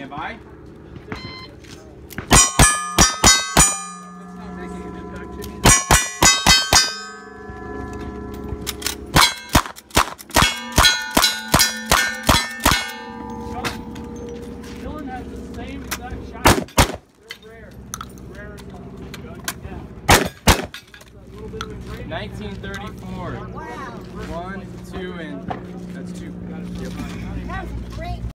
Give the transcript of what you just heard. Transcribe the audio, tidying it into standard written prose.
Stand by. Dylan has the same exact shot. They're rare. Rare as well. Good. Yeah. That's a little bit of a trade. 1934. Wow. 1, 2, and that's 2. That was great.